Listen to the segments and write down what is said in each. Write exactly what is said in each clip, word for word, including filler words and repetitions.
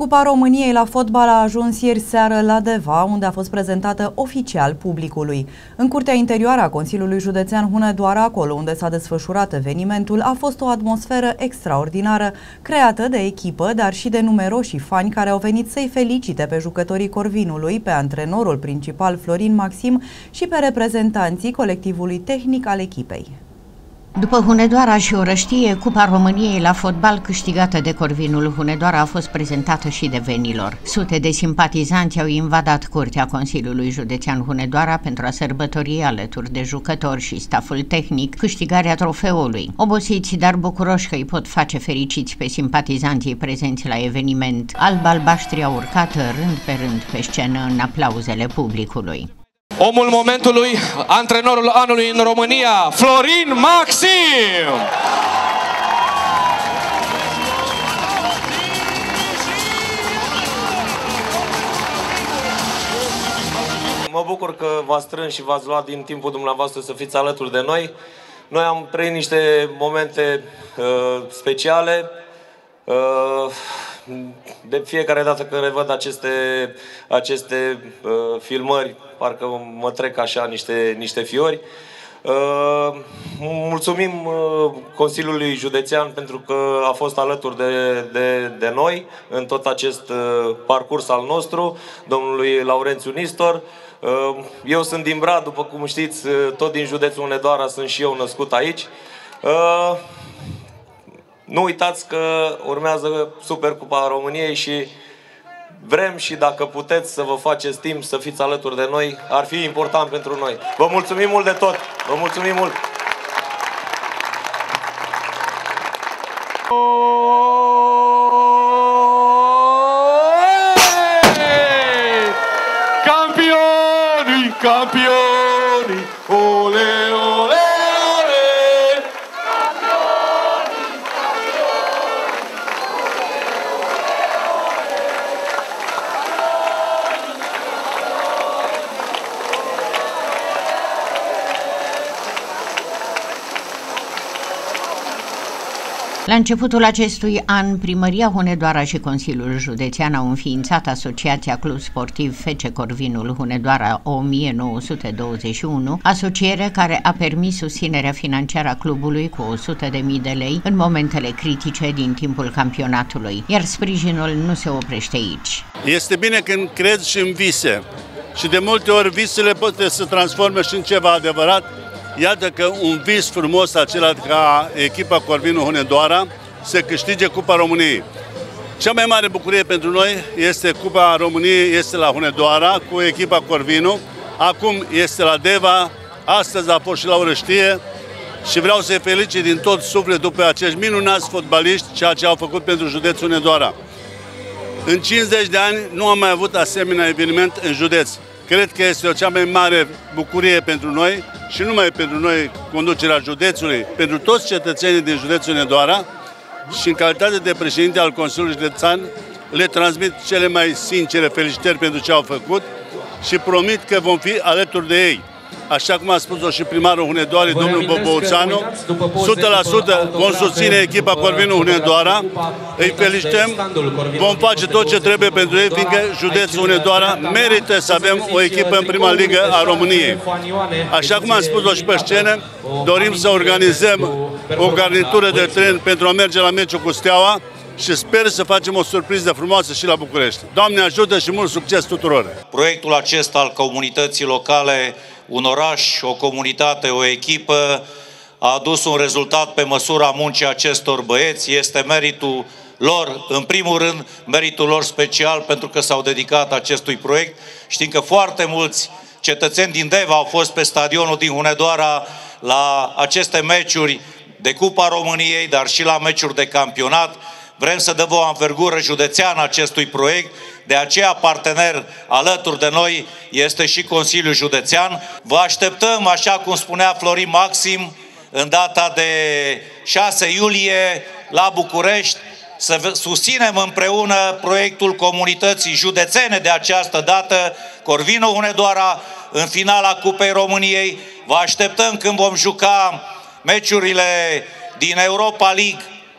Cupa României la fotbal a ajuns ieri seară la Deva, unde a fost prezentată oficial publicului. În curtea interioară a Consiliului Județean Hunedoara, acolo unde s-a desfășurat evenimentul, a fost o atmosferă extraordinară, creată de echipă, dar și de numeroși fani care au venit să-i felicite pe jucătorii Corvinului, pe antrenorul principal Florin Maxim și pe reprezentanții colectivului tehnic al echipei. După Hunedoara și Orăștie, Cupa României la fotbal câștigată de Corvinul Hunedoara a fost prezentată și de venilor. Sute de simpatizanți au invadat curtea Consiliului Județean Hunedoara pentru a sărbători alături de jucători și staful tehnic câștigarea trofeului. Obosiți, dar bucuroși că îi pot face fericiți pe simpatizanții prezenți la eveniment, alb-albaștri au urcat rând pe rând pe scenă în aplauzele publicului. Omul momentului, antrenorul anului în România, Florin Maxim! Mă bucur că v-ați strâns și v-ați luat din timpul dumneavoastră să fiți alături de noi. Noi am trăit niște momente uh, speciale. Uh, de fiecare dată când revăd aceste, aceste uh, filmări, parcă mă trec așa niște, niște fiori. Uh, mulțumim uh, Consiliului Județean pentru că a fost alături de, de, de noi în tot acest uh, parcurs al nostru, domnului Laurențiu Nistor. Uh, eu sunt din Brad, după cum știți, uh, tot din județul Hunedoara, sunt și eu născut aici. Uh, Nu uitați că urmează Supercupa României și vrem și dacă puteți să vă faceți timp să fiți alături de noi, ar fi important pentru noi. Vă mulțumim mult de tot! Vă mulțumim mult! Campioni, campioni, ole, ole! La începutul acestui an, Primăria Hunedoara și Consiliul Județean au înființat Asociația Club Sportiv F C Corvinul Hunedoara o mie nouă sute douăzeci și unu, asociere care a permis susținerea financiară a clubului cu o sută de mii de lei în momentele critice din timpul campionatului, iar sprijinul nu se oprește aici. Este bine când crezi și în vise și de multe ori visele pot să se transforme și în ceva adevărat. Iată că un vis frumos acela ca echipa Corvinul Hunedoara se câștige Cupa României. Cea mai mare bucurie pentru noi este Cupa României, este la Hunedoara cu echipa Corvinul. Acum este la Deva, astăzi a fost și la Orăștie și vreau să-i felicit din tot sufletul pe acești minunați fotbaliști ceea ce au făcut pentru județul Hunedoara. În cincizeci de ani nu am mai avut asemenea eveniment în județ. Cred că este o cea mai mare bucurie pentru noi și nu numai pentru noi, conducerea județului, pentru toți cetățenii din județul Hunedoara și în calitate de președinte al Consiliului Județean le transmit cele mai sincere felicitări pentru ce au făcut și promit că vom fi alături de ei. Așa cum a spus-o și primarul Hunedoarei, domnul Bobouțanu, o sută la sută vom susține echipa Corvinul Hunedoara, îi felicităm, vom face tot ce trebuie pentru ei, fiindcă județul Hunedoara merită să avem o echipă în prima ligă a României. Așa cum am spus-o și pe scenă, dorim să organizăm o garnitură de tren pentru a merge la meciul cu Steaua și sper să facem o surpriză frumoasă și la București. Doamne ajută și mult succes tuturor! Proiectul acesta al comunității locale, un oraș, o comunitate, o echipă, a adus un rezultat pe măsura muncii acestor băieți. Este meritul lor, în primul rând, meritul lor special pentru că s-au dedicat acestui proiect. Știm că foarte mulți cetățeni din Deva au fost pe stadionul din Hunedoara la aceste meciuri de Cupa României, dar și la meciuri de campionat. Vrem să dăm o anvergură județeană acestui proiect, de aceea partener alături de noi este și Consiliul Județean. Vă așteptăm, așa cum spunea Florin Maxim, în data de șase iulie la București, să susținem împreună proiectul comunității județene de această dată, Corvinul Hunedoara, în finala Cupei României. Vă așteptăm când vom juca meciurile din Europa League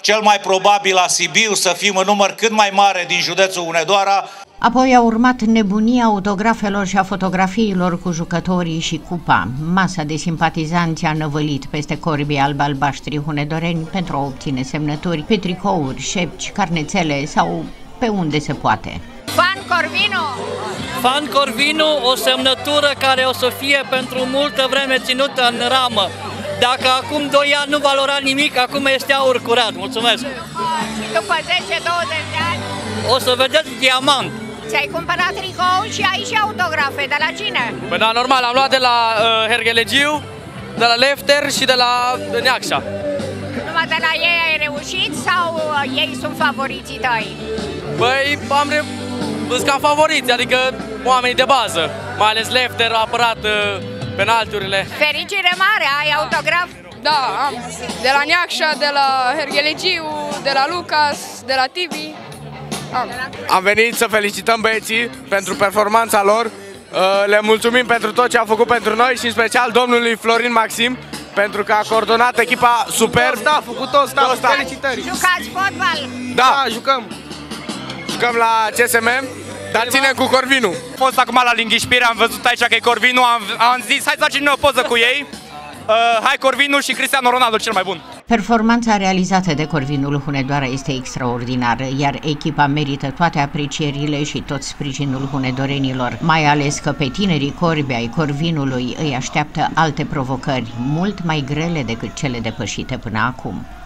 cel mai probabil la Sibiu, să fim în număr cât mai mare din județul Hunedoara. Apoi a urmat nebunia autografelor și a fotografiilor cu jucătorii și cupa. Masa de simpatizanți a năvălit peste corbii alb-albaștri hunedoreni pentru a obține semnături pe tricouri, șepci, carnețele sau pe unde se poate. Fan Corvinu! Fan Corvinu, o semnătură care o să fie pentru multă vreme ținută în ramă. Dacă acum doi ani nu valora nimic, acum este aur curat. Mulțumesc! După zece douăzeci de ani o să vedeți diamant. ți-ai cumpărat tricou și ai și autografe. De la cine? Păi da, normal, am luat de la uh, Hergelegiu, de la Lefter și de la Neacșa. Numai de la ei ai reușit sau uh, ei sunt favoriții tăi? Păi am re... sunt ca favoriți, adică oamenii de bază. Mai ales Lefter a apărat uh, penalturile. Fericire mare, ai autograf? Da, am. De la Neacșa, de la Hergelegiu, de la Lucas, de la Tibi. Am. Am venit să felicităm băieții pentru performanța lor. Le mulțumim pentru tot ce a făcut pentru noi și în special domnului Florin Maxim pentru că a coordonat echipa superb. Da, a făcut tot staff. Felicitări. Jucați fotbal? Da, da, jucăm. Jucăm la C S M, dar ținem cu Corvinu. Am fost acum la Linghișpire, am văzut aici că e Corvinu, am, am zis hai să facem o poză cu ei. Uh, hai Corvinu și Cristiano Ronaldo, cel mai bun. Performanța realizată de Corvinul Hunedoara este extraordinară, iar echipa merită toate aprecierile și tot sprijinul hunedorenilor, mai ales că pe tinerii corbi ai Corvinului îi așteaptă alte provocări mult mai grele decât cele depășite până acum.